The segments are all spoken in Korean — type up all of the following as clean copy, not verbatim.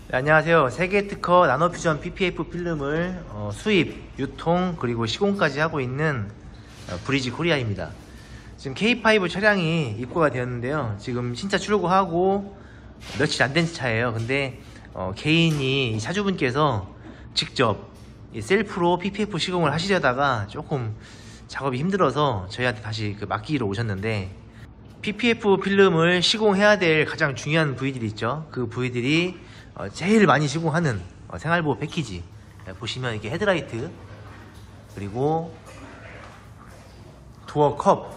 네, 안녕하세요. 세계특허 나노퓨전 PPF 필름을 수입, 유통, 그리고 시공까지 하고 있는 브리지 코리아입니다. 지금 K5 차량이 입고가 되었는데요. 지금 신차 출고하고 며칠 안 된 차예요. 근데 개인이 이 차주분께서 직접 이 셀프로 PPF 시공을 하시려다가 조금 작업이 힘들어서 저희한테 다시 맡기러 오셨는데, PPF 필름을 시공해야 될 가장 중요한 부위들이 있죠. 그 부위들이 제일 많이 시공하는 생활보호 패키지, 보시면 이게 헤드라이트, 그리고 도어 컵,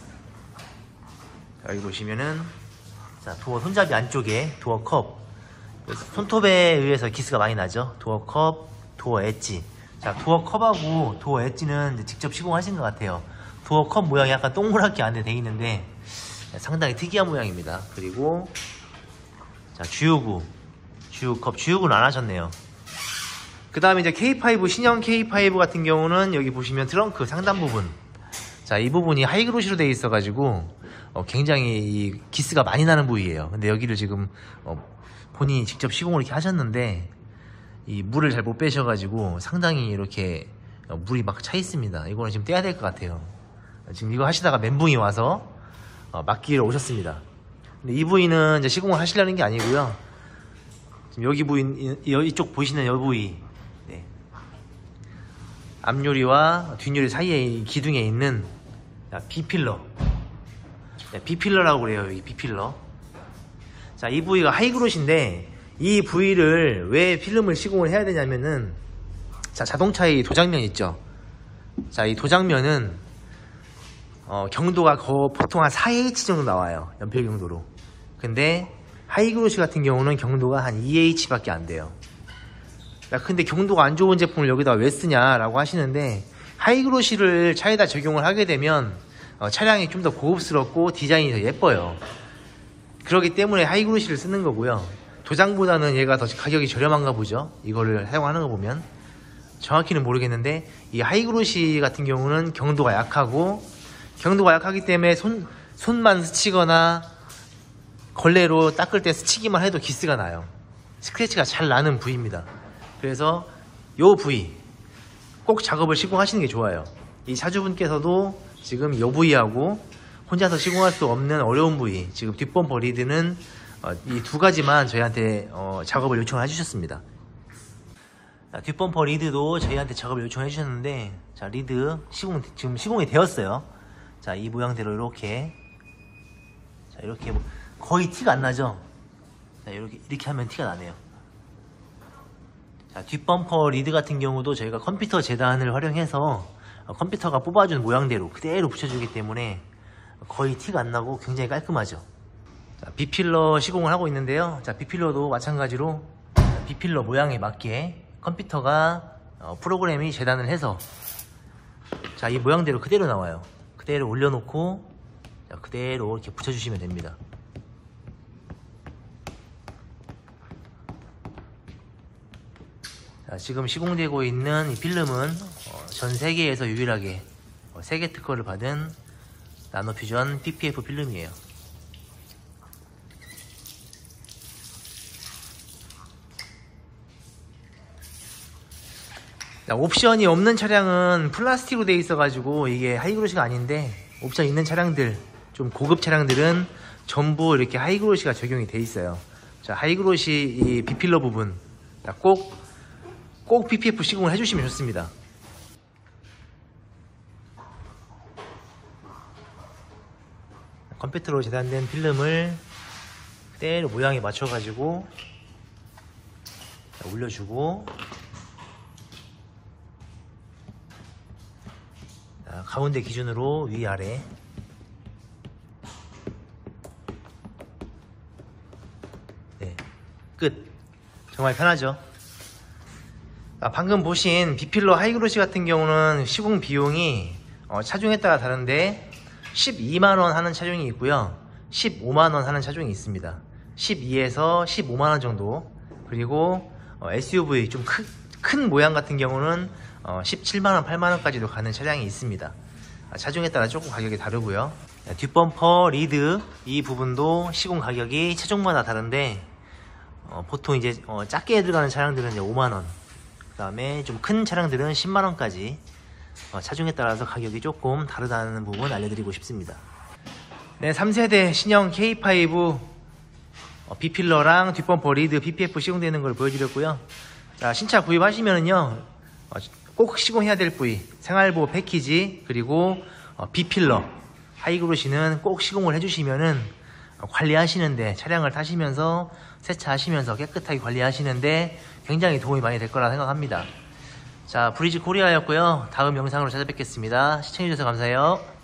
여기 보시면은 자, 도어 손잡이 안쪽에 도어 컵, 손톱에 의해서 기스가 많이 나죠. 도어 컵, 도어 엣지. 자, 도어 컵하고 도어 엣지는 이제 직접 시공하신 것 같아요. 도어 컵 모양이 약간 동그랗게 안에 돼 있는데 상당히 특이한 모양입니다. 그리고 자, 주유구, 주유컵, 주유구는 안 하셨네요. 그 다음에 이제 K5, 신형 K5 같은 경우는 여기 보시면 트렁크 상단 부분, 자, 이 부분이 하이그로시로 되어 있어 가지고 굉장히 이 기스가 많이 나는 부위예요. 근데 여기를 지금 본인이 직접 시공을 이렇게 하셨는데 이 물을 잘 못 빼셔 가지고 상당히 이렇게 물이 막 차 있습니다. 이거는 지금 떼야 될 것 같아요. 지금 이거 하시다가 멘붕이 와서 맡기러 오셨습니다. 근데 이 부위는 이제 시공을 하시려는 게 아니고요. 지금 여기 부위, 이쪽 보이시는 이 부위, 네, 앞유리와 뒷유리 사이에 이 기둥에 있는 B필러, 네, B필러라고 그래요. 여기 B필러. 자, 이 부위가 하이그롯인데 이 부위를 왜 필름을 시공을 해야 되냐면은, 자, 자동차의 도장면 있죠. 자, 이 도장면은 경도가 보통 한 4H 정도 나와요. 연필 경도로. 근데 하이그로시 같은 경우는 경도가 한 2H 밖에 안 돼요. 야, 근데 경도가 안 좋은 제품을 여기다 왜 쓰냐라고 하시는데, 하이그로시를 차에다 적용을 하게 되면 차량이 좀 더 고급스럽고 디자인이 더 예뻐요. 그렇기 때문에 하이그로시를 쓰는 거고요. 도장보다는 얘가 더 가격이 저렴한가 보죠. 이거를 사용하는 거 보면. 정확히는 모르겠는데 이 하이그로시 같은 경우는 경도가 약하고, 경도가 약하기 때문에 손만 스치거나 걸레로 닦을 때 스치기만 해도 기스가 나요. 스크래치가 잘 나는 부위입니다. 그래서 이 부위 꼭 작업을 시공하시는 게 좋아요. 이 차주분께서도 지금 이 부위하고 혼자서 시공할 수 없는 어려운 부위, 지금 뒷범퍼 리드는 이 두 가지만 저희한테 작업을 요청을 해주셨습니다. 뒷범퍼 리드도 저희한테 작업을 요청해 주셨는데, 자, 리드 지금 시공이 되었어요. 자, 이 모양대로 이렇게, 자, 이렇게 거의 티가 안 나죠. 자, 이렇게 하면 티가 나네요. 자, 뒷범퍼 리드 같은 경우도 저희가 컴퓨터 재단을 활용해서 컴퓨터가 뽑아준 모양대로 그대로 붙여주기 때문에 거의 티가 안 나고 굉장히 깔끔하죠. 자, B필러 시공을 하고 있는데요. 자, B필러도 마찬가지로 B필러 모양에 맞게 컴퓨터가 프로그램이 재단을 해서, 자, 이 모양대로 그대로 나와요. 그대로 올려놓고, 자, 그대로 이렇게 붙여주시면 됩니다. 자, 지금 시공되고 있는 이 필름은 전 세계에서 유일하게 세계 특허를 받은 나노퓨전 PPF 필름이에요. 자, 옵션이 없는 차량은 플라스틱으로 되어 있어 가지고 이게 하이그로시가 아닌데, 옵션 있는 차량들, 좀 고급 차량들은 전부 이렇게 하이그로시가 적용이 되어 있어요. 자, 하이그로시 이 B필러 부분, 자, 꼭 PPF 시공을 해주시면 좋습니다. 컴퓨터로 재단된 필름을 그대로 모양에 맞춰 가지고 올려주고, 자, 가운데 기준으로 위아래, 네, 끝. 정말 편하죠. 방금 보신 B필러 하이그로시 같은 경우는 시공 비용이 차종에 따라 다른데 12만원 하는 차종이 있고요, 15만원 하는 차종이 있습니다. 12에서 15만원 정도. 그리고 SUV 좀 큰 모양 같은 경우는 17만원, 8만원까지도 가는 차량이 있습니다. 차종에 따라 조금 가격이 다르고요. 뒷범퍼 리드 이 부분도 시공 가격이 차종마다 다른데 보통 이제 작게 들어가는 차량들은 이제 5만원, 그 다음에 좀 큰 차량들은 10만원까지 차종에 따라서 가격이 조금 다르다는 부분 알려드리고 싶습니다. 네, 3세대 신형 K5 B필러랑 뒷범퍼 리드 PPF 시공되는 걸 보여드렸고요. 자, 신차 구입하시면은요, 꼭 시공해야 될 부위, 생활보호 패키지, 그리고 B필러, 하이그로시는 꼭 시공을 해주시면은 관리하시는데, 차량을 타시면서 세차하시면서 깨끗하게 관리하시는데 굉장히 도움이 많이 될 거라 생각합니다. 자, 브리지 코리아였고요. 다음 영상으로 찾아뵙겠습니다. 시청해주셔서 감사해요.